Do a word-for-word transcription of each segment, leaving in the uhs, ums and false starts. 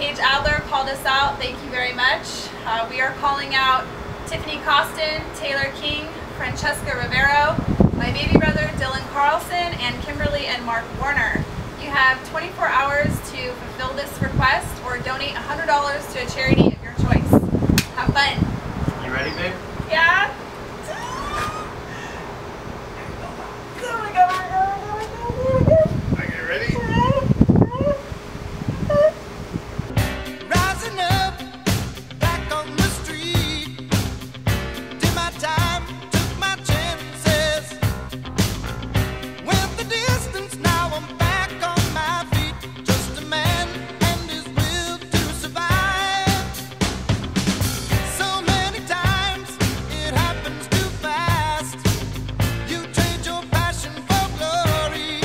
Paige Adler called us out. Thank you very much. Uh, we are calling out Tiffany Costin, Taylor King, Francesca Rivero, my baby brother Dylan Carlson, and Kimberly and Mark Warner. You have twenty-four hours to fulfill this request or donate one hundred dollars to a charity of your choice. Have fun. You ready, babe? Yeah? Okay, ready? Rising up, back on the street. Did my time, took my chances. Went the distance, now I'm back on my feet. Just a man and his will to survive. So many times, it happens too fast. You trade your passion for glory.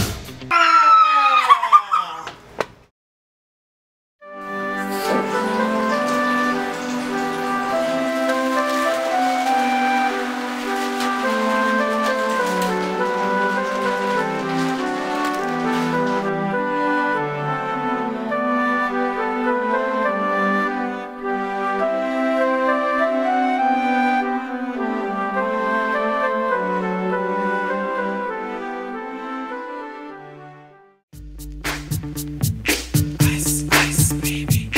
Ice, ice, baby.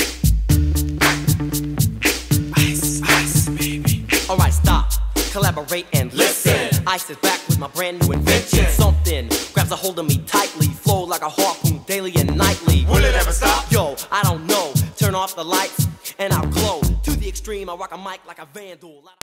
Ice, ice, baby. Alright, stop, collaborate and listen. I sit back with my brand new invention. Something grabs a hold of me tightly, flow like a harpoon daily and nightly. Will it ever stop? Yo, I don't know. Turn off the lights and I'll glow. To the extreme, I rock a mic like a vandal.